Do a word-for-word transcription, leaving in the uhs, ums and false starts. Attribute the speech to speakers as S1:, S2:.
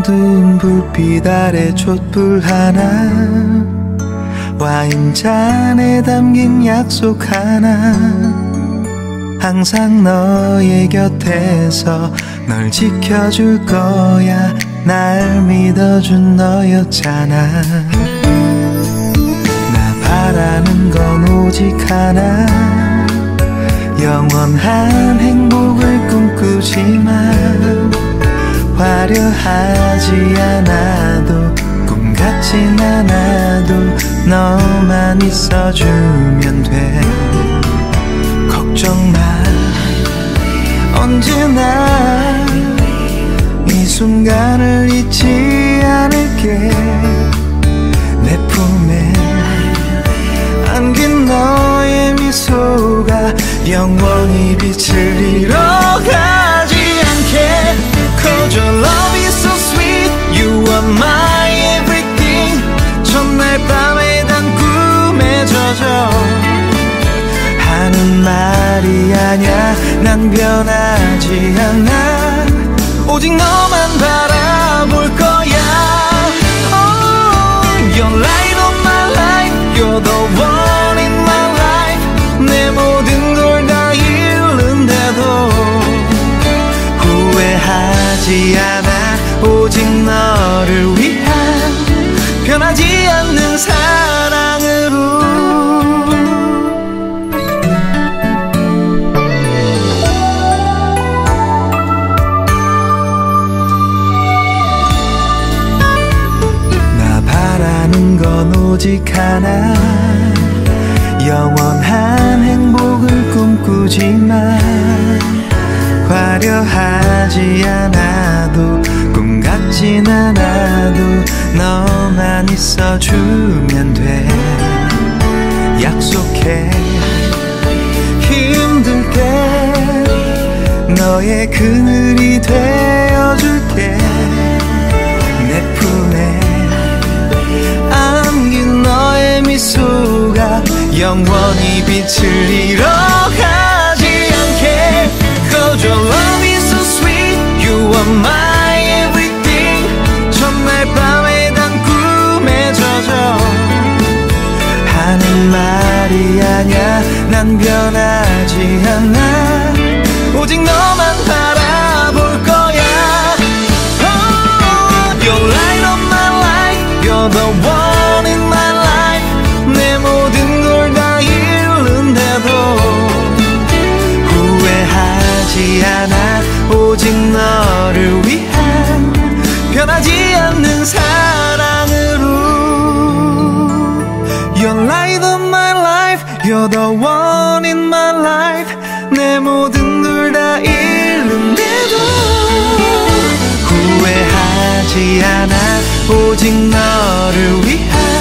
S1: 어두운 불빛 아래 촛불 하나, 와인잔에 담긴 약속 하나. 항상 너의 곁에서 널 지켜줄 거야. 날 믿어준 너였잖아. 나 바라는 건 오직 하나, 영원한 행복을 꿈꾸지만 화려하지 않아도 꿈 같진 않아도 너만 있어주면 돼. 걱정 마, 언제나 이 순간을 잊지 않을게. 내 품에 안긴 너의 미소가 영원히 빛을 잃어가지 않게. Cause your love is so sweet, you are my everything. 첫날 밤에 단 꿈에 젖어 하는 말이 아냐. 난 변하지 않아, 오직 너만 바라볼 거야. Oh, you're light of my life, you're the one in my life. 내 모든 걸 다 잃는데도 후회하지 않아, 오직 너를 위한 변하지 않는 사랑으로. 건 오직 하나, 영원한 행복을 꿈꾸지만 화려하지 않아도 꿈 같진 않아도 너만 있어주면 돼. 약속해, 힘들 때 너의 그늘이 되어줄게. 내 품에 안긴 너의 미소가 영원히 빛을 잃어가지 않게. Cause your love is so sweet, you are my everything. 첫날 밤에 단 꿈에 젖어 하는 말이 아냐. 난 변하지 않아, 오직 너만 바라볼 거야. Oh, you're light of my life, you're the one in my life. 내 모든 걸 다 잃는데도 후회하지 않아, 오직 너를 위한 변하지 않는 사랑으로. You're light of my life, you're the one in my life. 내 모든 걸 다 잃는데도 후회하지 않아, 오직 너를 위한